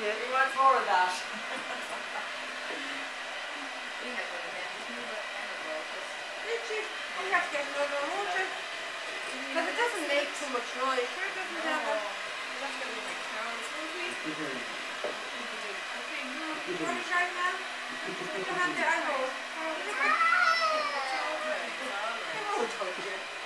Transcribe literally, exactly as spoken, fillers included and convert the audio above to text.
Yeah, he wants more of that. Did she? You have to get another one, won't you? Because it doesn't make too much noise. Sure it doesn't have a... That's going to make sounds, won't we? You want to try now? Put your hand there, I hold. It's all right. It's all right. I won't touch you.